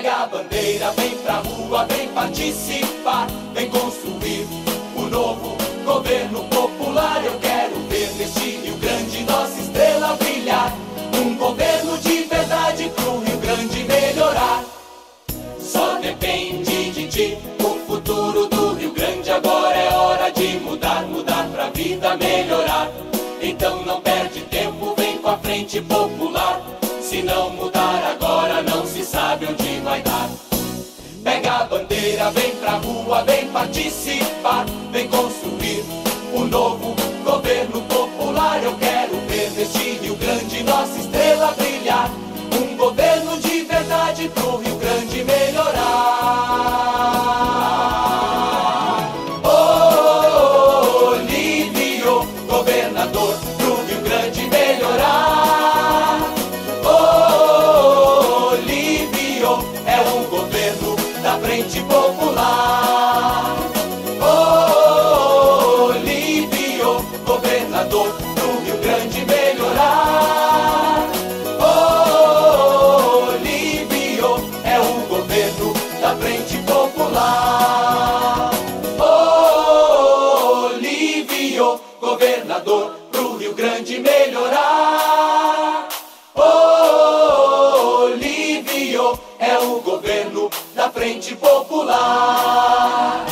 Pega a bandeira, vem pra rua, vem participar, vem construir o novo governo popular. Eu quero ver neste Rio Grande nossa estrela brilhar, um governo de verdade pro Rio Grande melhorar. Só depende de ti, o futuro do Rio Grande. Agora é hora de mudar, mudar pra vida melhorar. Então não perde tempo, vem com a Frente Popular. Se não mudar agora, não se sabe onde vai dar. Pega a bandeira, vem pra rua, vem participar, vem construir o novo governo popular. Eu quero ver neste Rio Grande nossa estrela brilhar, um governo de verdade pro Rio Grande melhorar. Olívio, governador, pro Rio Grande melhorar. Olívio é o governo da Frente Popular. Olívio, governador, pro Rio Grande melhorar. Olívio é o governo da Frente Popular. Olívio, governador, pro Rio Grande melhorar. Olívio é o governo da Frente Popular.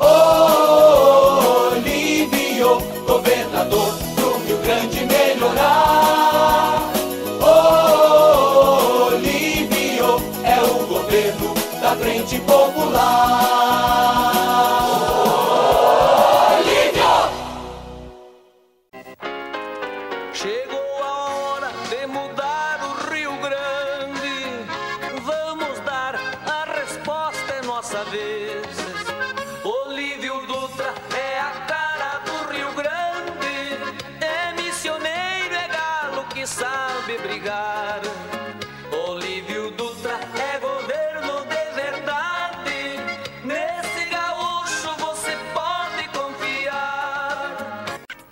Olívio, governador, pro Rio Grande melhorar. Olívio é o governo da Frente Popular. Chegou a hora de mudar o Rio Grande. Vamos dar a resposta em nossa vez. Olívio Dutra é a cara do Rio Grande. É missioneiro, é galo que sabe brigar. Olívio Dutra é governo de verdade. Nesse gaúcho você pode confiar.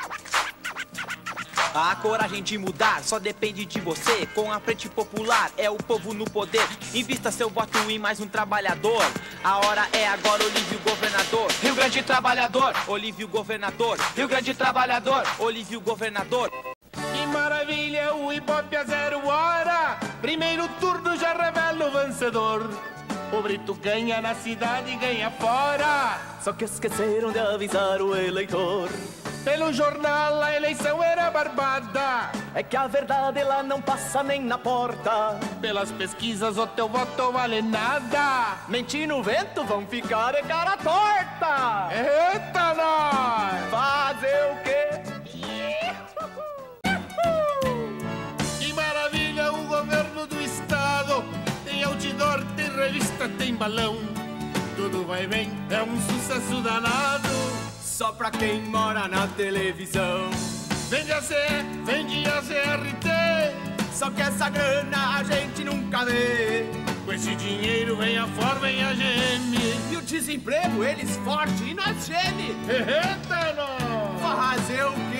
A coragem de mudar só depende de você. Com a Frente Popular é o povo no poder. Invista seu voto em mais um trabalhador. A hora é agora, Olívio governador, Rio Grande trabalhador. Olívio governador, Rio Grande trabalhador. Olívio governador. Que maravilha, o Ibope a 0 hora. Primeiro turno já revela o vencedor. O Brito ganha na cidade e ganha fora. Só que esqueceram de avisar o eleitor. Pelo jornal a eleição era barbada. É que a verdade lá não passa nem na porta. Pelas pesquisas o teu voto vale nada. Mentir no vento, vão ficar de cara torta. Eita nós! Fazer o quê? Que maravilha, o governo do estado. Tem outdoor, tem revista, tem balão. Tudo vai bem, é um sucesso danado. Só pra quem mora na televisão. Vende a CE, vende a CRT. Só que essa grana a gente nunca vê. Com esse dinheiro vem a Ford, vem a GM. E o desemprego, eles forte e nós geme. Eita nós! Fazer o quê?